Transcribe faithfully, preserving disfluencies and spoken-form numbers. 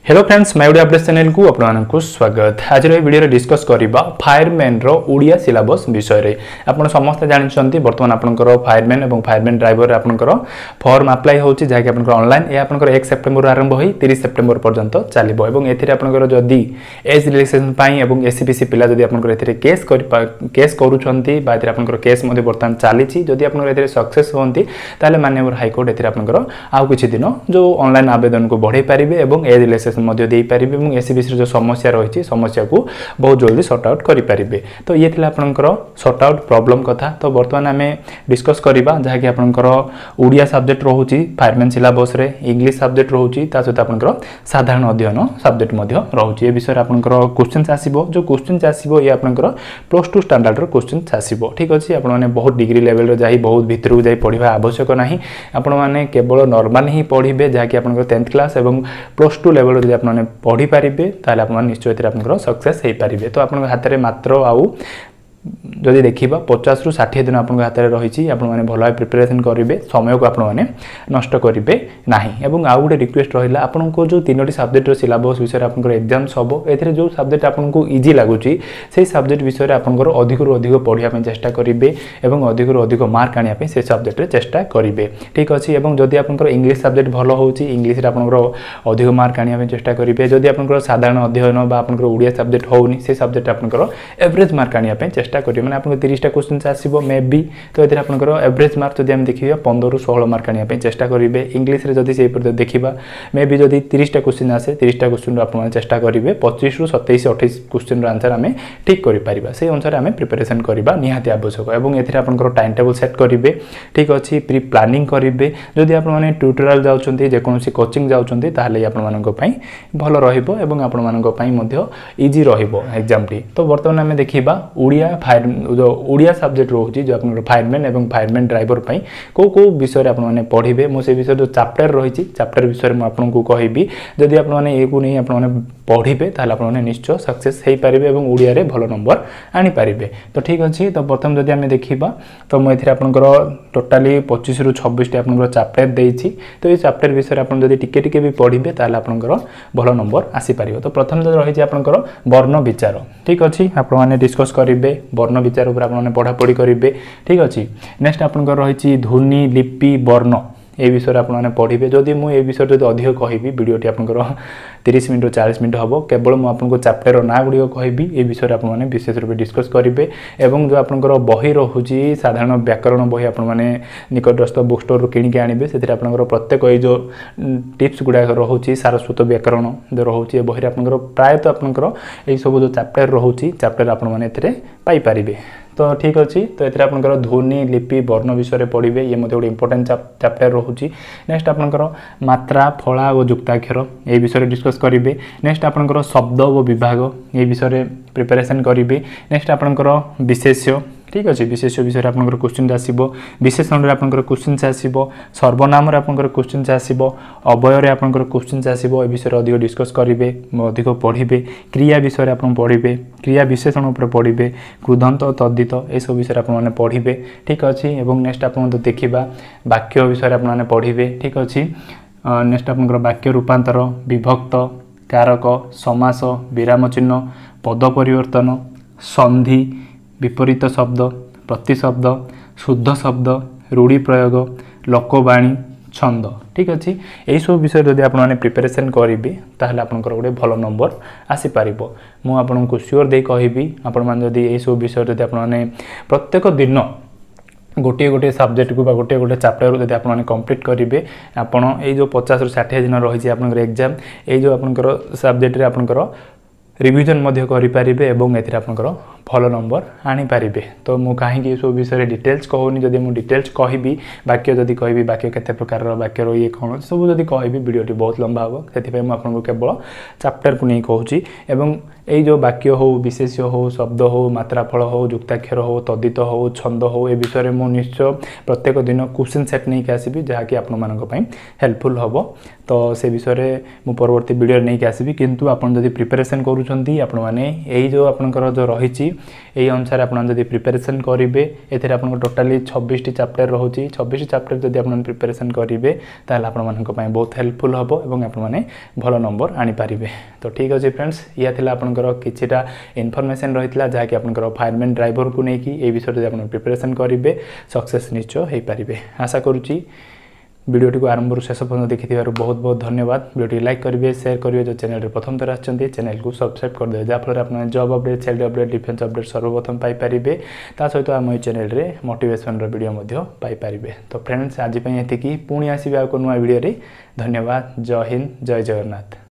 Hello friends मैं Odia update channel को आपको स्वागत। आज वीडियो डिस्कस करबा फायरमैन रो ओडिया सिलेबस विषय रे। आपण समस्त जानछंती वर्तमान आपनकर फायरमैन एवं फायरमैन ड्राइवर आपनकर फॉर्म अप्लाई होची जाके आपनकर ऑनलाइन ए आपनकर एक सितंबर आरंभ होई तीस सितंबर पर्यंत चलिबो एवं एथिरे आपनकर जदी एज रिलैक्सेशन पाई एवं एससीपीसी पिला जदी आपनकर एथिरे केस कर केस करूछंती बा एथिरे आपनकर केस मध्ये वर्तमान चालीची जदी आपनकर एथिरे सक्सेस होंती ताले माननीय हाई कोर्ट एथिरे आपनकर आउ किछि दिन जो ऑनलाइन आवेदन को बढ़ाई परिबे एवं एज रिलैक्सेशन मध्य दे पारिबे एवं एससीबीसी जो समस्या रही समस्या को बहुत जल्दी सॉर्ट आउट करि पारिबे। तो ये थिला आपनकर सॉर्ट आउट प्रॉब्लम कथा। तो वर्तमान आमे डिस्कस करबा जहा कि आपनकर ओडिया सब्जेक्ट रहउची फायरमैन सिलेबस रे, इंग्लिश सब्जेक्ट रहउची ता सहित आपनकर साधारण अध्ययन सब्जेक्ट मध्य रहउची। ए विषय आपनकर क्वेश्चंस आसीबो जो क्वेश्चंस आसीबो ये आपनकर प्लस टू स्टैंडर्ड रो क्वेश्चंस आसीबो। ठीक अछि, आपण माने बहुत डिग्री लेवल रो जाई बहुत भितर को जाई पढिबा आवश्यक नाही। आपण माने केवल नॉर्मल ही पढिबे जहा कि आपनकर टेंथ क्लास एवं प्लस टू लेवल रो आपने पढ़ी पारे ताले आप निश्चय आप सक्सेस हो पारे। तो आप हाथ में मात्र आउ जदि देखा पचास रु षाठी दिन आप हाथ में रही आपने भल भाव प्रिपेरेसन करेंगे समय को आपने नष्ट करेंगे ना। एवं आउ गोटे रिक्वेस्ट रहा आपको जो तीनो सब्जेक्ट सिलेबस विषय आप एग्जाम्स हम ए जो सब्जेक्ट आपको इजी लगुच से सब्जेक्ट विषय आपंकर अधिक रु अधिक पढ़ाई चेष्टा करेंगे और अधिक रु अधिक मार्क आने से सब्जेक्ट चेष्टा करेंगे। ठीक अच्छे और जदि आप इंग्लिश सब्जेक्ट भल हो इंग्लिश आपंकर अधिक मार्क आने चेष्टा करेंगे। जदि आप साधारण अध्ययन आप ओडिया सब्जेक्ट होनी से सब्जेक्ट आपंकर एवरेज मार्क आने चेष्टा करेंगे। मैंने आपको तीस टा क्वेश्चन आसो मे बी तो ये आपंकर एवरेज मार्क जब देखिए पंद्रह रु षोह मार्क आने चेष्टा करेंगे। इंग्लिश रे जदि से देखा मे बी जदि तीस टा क्वेश्चन आसे तीस टा क्वेश्चन आप चेष्टा करेंगे पच्चीस रु सत्ताईस अट्ठाईस क्वेश्चन आंसर आम ठीक कर से अनुसार आम प्रिपेरेसन करवा निहाती आवश्यक और ये टाइम टेबल सेट करेंगे। ठीक अच्छे प्री प्लानिंग करेंगे जदि आपने ट्यूटोरियल जाऊँच जेकोसी कोचिंग जाऊँच ताहले आपंपाई भल रहा इजी रग्जाम टी। तो बर्तमान आम देखा ओडिया फायर जो ओडिया सब्जेक्ट रोचे जो आप फायरमैन एवं फायरमैन ड्राइवर पाई को को विषय आपने पढ़े मुझे विषय जो चैप्टर रही चैप्टर विषय में आपको कहबी जदि आपने ये नहीं आपने पढ़े ताल आपने निश्चय सक्सेस हो पारे और ओडिया रे भल नंबर आनी पारे। तो ठीक अच्छे तो प्रथम जदि आम देखा तो मुझे आपंकर टोटाली पच्चीस रु छब्बीस टा आपंकर चैप्टर देती। तो ये चैप्टर विषय आप टिके टिके भी पढ़े ताल आपंकर भल नंबर आसीपर। तो प्रथम जो रही आपंकर वर्ण विचार। ठीक अच्छे आपने डिस्कस करेंगे वर्ण विचार उपर आपने पढ़ापढ़ी करेंगे। ठीक अच्छे नेक्स्ट आपंकर रही ध्वनि लिपि वर्ण ये विषय आपने पढ़े। जदि मुझे विषय जो अधिक कहबी वीडियोटी आपंकर तीस मिनट चालीस मिनट हम केवल मुझे चैप्टर ना गुड़िक कहबी ये विषय आपने विशेष रूप डिस्कस करेंगे। एवं जो आपंकर बही रोचे साधारण व्याकरण बही आपने निकटस्थ बुक स्टोर किणिकी आने से प्रत्येक ये जो टिप्स गुड़ाक रोचे सारस्वत व्याकरण जो रोचे बही आपंकर प्रायतः आपंकर ये सब जो चैप्टर रोचे चैप्टर आपने। तो ठीक अच्छे तो ये आपंकर ध्वनि लिपि वर्ण विषय पढ़े ये गोटे इंपोर्टेंट चैप्टर रोचे। नेक्स्ट आपंकर मात्रा फला और युक्ताक्षर ये विषय डिस्कस करेंगे। नेक्स्ट आपंकर शब्द और विभाग ये विषय प्रिपेरेसन करेंगे। नेक्स्ट आपंकर विशेष्य। ठीक अच्छे विशेष विषय आपंकर क्वेश्चन आसो विशेषण रे आपंकर क्वेश्चन आसो सर्वनाम आपंकर क्वेश्चन आसो अवय रे आपंकर क्वेश्चन आसो ए विषय अधिक डिस्कस करेंगे अधिक पढ़े। क्रिया विषय आप पढ़े क्रिया विशेषण उपर पढ़े कृदंत तद्धित ये सब विषय आपने पढ़े। ठीक अच्छे और नेक्स्ट आप देखा वाक्य विषय आपने पढ़े। ठीक अच्छे नेक्स्ट आपंकर वाक्य रूपांतर विभक्त कारक समास विराम चिन्ह पद परिवर्तन संधि विपरीत शब्द प्रतिशब्द शुद्ध शब्द रूढ़ी प्रयोग लोकवाणी छंद। ठीक अच्छे यही सब विषय जब आपने प्रिपेरेसन करेंगे ताहले आपनकर गोटे भल नंबर आसीपर। मुझे श्योर दे कहबी आपण जदि यही सब विषय जब आपने प्रत्येक दिन गोटे गोटे सब्जेक्ट को गोटे गोटे चैप्टर जब आपने कंप्लीट करेंगे आपड़ ये जो पचास रु षाठी दिन रही आपंकर एग्जाम ये जो आपंकर सब्जेक्ट आपंकर रिविजन करेंगे और ये आपंकर भल नंबर आनी पारे। तो मु कहीं सब विषय डिटेल्स कहूनी जदि मुझे डिटेल्स कहबी वाक्य जदि कहबी वाक्य केते प्रकार वाक्यर ये कौन सब जदि कहबी वीडियोटी बहुत लंबा हम से मुझे केवल चैप्टर को नहीं कहूँ एवं यही जो वाक्य हो विशेष्य हो शब्द हो मात्राफल हो युक्ताक्षर हो तद्धित हो छंद हो ए विषय में निश्चय प्रत्येक दिन क्वेश्चन सेट नहीं आसबि जहाँकि आपन हेल्पफुल हम। तो से विषय मु परवर्ती वीडियो नहीं आसबि किंतु आपन जदि प्रिपेरेसन करूछंती आपण माने एही जो आपनकर जो रही यही अनुसार आप प्रिपरेशन करेंगे एथिरे आपन टोटाली छब्बीस टी चैप्टर रोचे छब्बीस चैप्टर जदि आप प्रिपरेशन करेंगे ताल आपण बहुत हेल्पफुल हम और आपने भल नंबर आनीपारे। तो ठीक अच्छे फ्रेंड्स या आपंकर किसीटा इनफर्मेशन रही है जहाँकि आप फायरमैन ड्राइवर को लेकिन ये विषय आप प्रिपरेशन करेंगे सक्सेस निश्चय हो पारे। आशा करुच्ची वीडियो को आरंभ शेष पर्यटन देखि बहुत बहुत धन्यवाद। वीडियो लाइक करेंगे शेयर करेंगे जो चैनल प्रथम थर आछंती चैनल को सब्सक्राइब कर दे जहाँफल आप job update salary update defence update सर्वप्रथम पाइपर ता सहित आम ये चैनल रे मोटिवेशन वीडियो पाइपर। तो फ्रेंड्स आज ये पुणी आसवे आ नुआ वीडियो। धन्यवाद। जय हिंद जय जगन्नाथ।